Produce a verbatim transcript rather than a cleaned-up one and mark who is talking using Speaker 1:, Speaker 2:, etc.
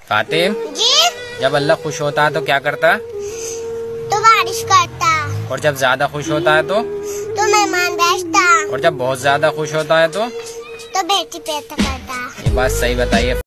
Speaker 1: फातिम
Speaker 2: जी।
Speaker 1: जब अल्लाह खुश होता है तो क्या करता है?
Speaker 2: तो बारिश करता।
Speaker 1: और जब ज्यादा खुश होता है तो
Speaker 2: तो मेहमान भेजता।
Speaker 1: और जब बहुत ज्यादा खुश होता है तो
Speaker 2: तो बेटी पैदा करता।
Speaker 1: ये बात सही बताइए।